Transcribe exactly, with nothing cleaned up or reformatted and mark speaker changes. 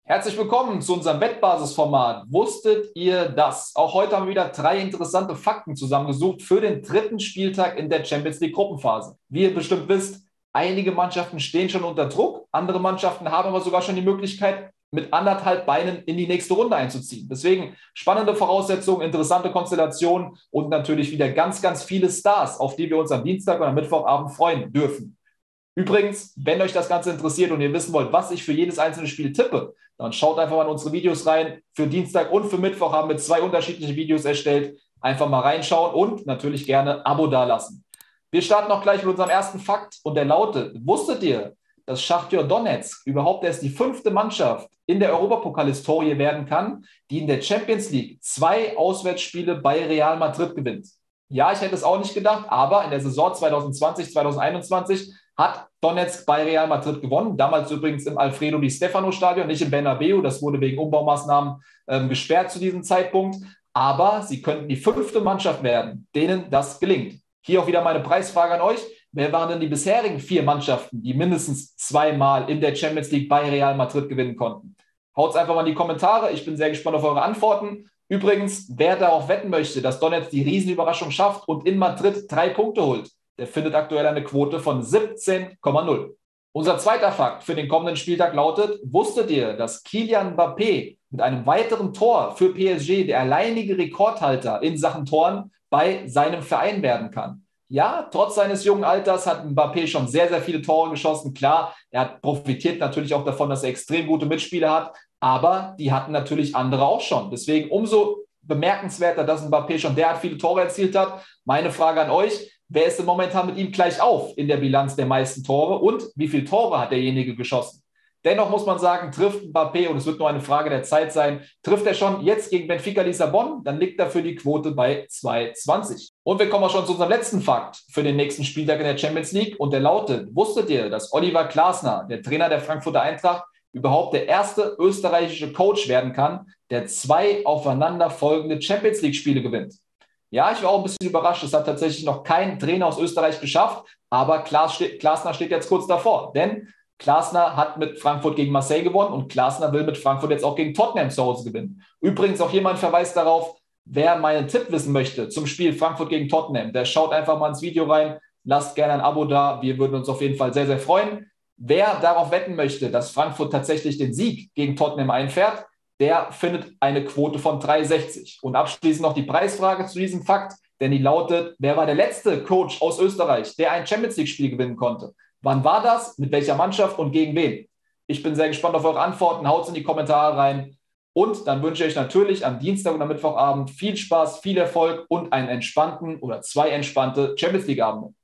Speaker 1: Herzlich willkommen zu unserem Wettbasis-Format. Wusstet ihr das? Auch heute haben wir wieder drei interessante Fakten zusammengesucht für den dritten Spieltag in der Champions League Gruppenphase. Wie ihr bestimmt wisst, einige Mannschaften stehen schon unter Druck, andere Mannschaften haben aber sogar schon die Möglichkeit, mit anderthalb Beinen in die nächste Runde einzuziehen. Deswegen spannende Voraussetzungen, interessante Konstellationen und natürlich wieder ganz, ganz viele Stars, auf die wir uns am Dienstag oder Mittwochabend freuen dürfen. Übrigens, wenn euch das Ganze interessiert und ihr wissen wollt, was ich für jedes einzelne Spiel tippe, dann schaut einfach mal in unsere Videos rein. Für Dienstag und für Mittwoch haben wir zwei unterschiedliche Videos erstellt. Einfach mal reinschauen und natürlich gerne Abo dalassen. Wir starten auch gleich mit unserem ersten Fakt und der lautet: Wusstet ihr, dass Schachtar Donezk überhaupt erst die fünfte Mannschaft in der Europapokal-Historie werden kann, die in der Champions League zwei Auswärtsspiele bei Real Madrid gewinnt? Ja, ich hätte es auch nicht gedacht, aber in der Saison zwanzig zwanzig, zwanzig einundzwanzig hat Donezk bei Real Madrid gewonnen. Damals übrigens im Alfredo Di Stefano Stadion, nicht im Bernabeu. Das wurde wegen Umbaumaßnahmen ähm, gesperrt zu diesem Zeitpunkt. Aber sie könnten die fünfte Mannschaft werden, denen das gelingt. Hier auch wieder meine Preisfrage an euch. Wer waren denn die bisherigen vier Mannschaften, die mindestens zweimal in der Champions League bei Real Madrid gewinnen konnten? Haut's einfach mal in die Kommentare. Ich bin sehr gespannt auf eure Antworten. Übrigens, wer darauf wetten möchte, dass Donetsk die Riesenüberraschung schafft und in Madrid drei Punkte holt, der findet aktuell eine Quote von siebzehn Komma null. Unser zweiter Fakt für den kommenden Spieltag lautet: Wusstet ihr, dass Kylian Mbappé mit einem weiteren Tor für P S G der alleinige Rekordhalter in Sachen Toren bei seinem Verein werden kann? Ja, trotz seines jungen Alters hat Mbappé schon sehr, sehr viele Tore geschossen. Klar, er hat profitiert natürlich auch davon, dass er extrem gute Mitspieler hat, aber die hatten natürlich andere auch schon. Deswegen umso bemerkenswerter, dass Mbappé schon derart viele Tore erzielt hat. Meine Frage an euch: Wer ist denn momentan mit ihm gleich auf in der Bilanz der meisten Tore und wie viele Tore hat derjenige geschossen? Dennoch muss man sagen, trifft Mbappé, und es wird nur eine Frage der Zeit sein, trifft er schon jetzt gegen Benfica Lissabon, dann liegt dafür die Quote bei zwei Komma zwanzig. Und wir kommen auch schon zu unserem letzten Fakt für den nächsten Spieltag in der Champions League und der lautet: Wusstet ihr, dass Oliver Glasner, der Trainer der Frankfurter Eintracht, überhaupt der erste österreichische Coach werden kann, der zwei aufeinander folgende Champions League Spiele gewinnt? Ja, ich war auch ein bisschen überrascht. Es hat tatsächlich noch kein Trainer aus Österreich geschafft, aber Klaas steht, Glasner steht jetzt kurz davor. Denn Glasner hat mit Frankfurt gegen Marseille gewonnen und Glasner will mit Frankfurt jetzt auch gegen Tottenham zu Hause gewinnen. Übrigens auch hier mal ein Verweis darauf: Wer meinen Tipp wissen möchte zum Spiel Frankfurt gegen Tottenham, der schaut einfach mal ins Video rein, lasst gerne ein Abo da. Wir würden uns auf jeden Fall sehr, sehr freuen. Wer darauf wetten möchte, dass Frankfurt tatsächlich den Sieg gegen Tottenham einfährt, der findet eine Quote von drei Komma sechzig. Und abschließend noch die Preisfrage zu diesem Fakt, denn die lautet: Wer war der letzte Coach aus Österreich, der ein Champions-League-Spiel gewinnen konnte? Wann war das, mit welcher Mannschaft und gegen wen? Ich bin sehr gespannt auf eure Antworten, haut's in die Kommentare rein. Und dann wünsche ich euch natürlich am Dienstag oder Mittwochabend viel Spaß, viel Erfolg und einen entspannten oder zwei entspannte Champions-League-Abende.